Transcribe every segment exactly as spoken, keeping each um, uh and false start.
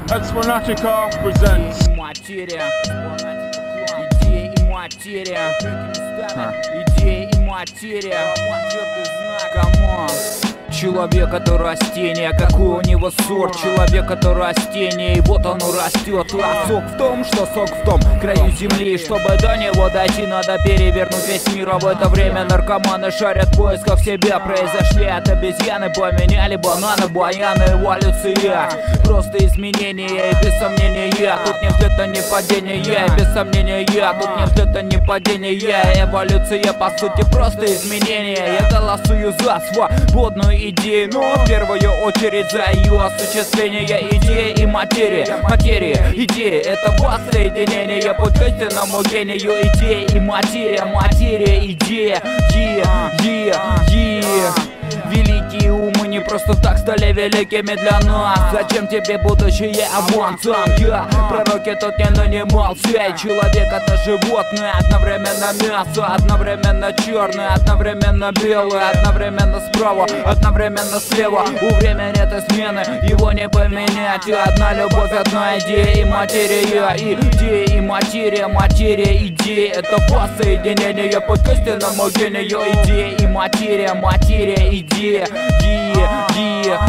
Exponatica presents Материя, идея и материя, идея и материя, камон. Человек это растение, какой у него сорт. Человек это растение, и вот оно растет. А сок в том, что сок в том краю земли. Чтобы до него дойти, надо перевернуть весь мир. А в это время наркоманы шарят в поисках себя. Произошли от обезьяны, поменяли бананы, баяны, эволюция. Просто изменения и без сомнения. Тут не взлета, не падения, и без сомнения. Тут не взлета, не падения. Эволюция по сути просто изменения. Я голосую за свободную идеи, но в первую очередь за ее осуществление. Идея и материя, материя, идея — это воссоединение. Путь к истинному гению. Идея и материя, материя, идея, е, е, е. Великие умы не просто так стали великими для нас. Зачем тебе будущее авансом? Я пророки тут не нанимался. Человек это животное, одновременно мясо, одновременно черное, одновременно белое, одновременно справа, одновременно слева. У времени этой смены его не поменять. Одна любовь, одна идея и материя. Идея и материя, материя, идея — это воссоединение. Путь к истинному гению. Идея и материя, материя, идея. Yeah, yeah,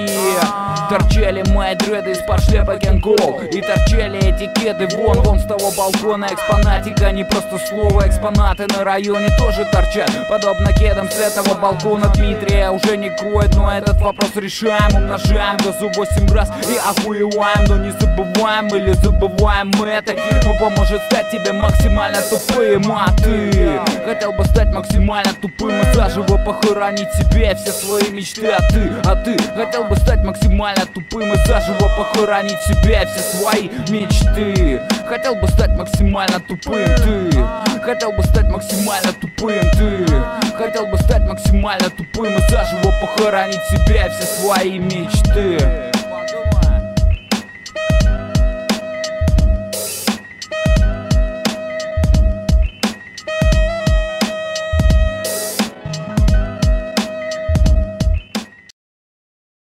yeah. Торчали мои дреды из-под шлепа Кенгол. И торчали этикеты вон, вон с того балкона. Экспонатика, не просто слово. Экспонаты на районе тоже торчат, подобно кедам с этого балкона. Дмитрия уже не кроет, но этот вопрос решаем. Умножаем газу восемь раз и охуеваем. Но не забываем или забываем мы это. Но поможет стать тебе максимально тупым. А ты хотел бы стать максимально тупым и заживо похоронить себе все свои мечты. А ты, а ты хотел бы стать максимально тупым и заживо похоронить себе все свои мечты. Хотел бы стать максимально тупым. Ты хотел бы стать максимально тупым. Ты хотел бы стать максимально тупым и заживо похоронить себе все свои мечты.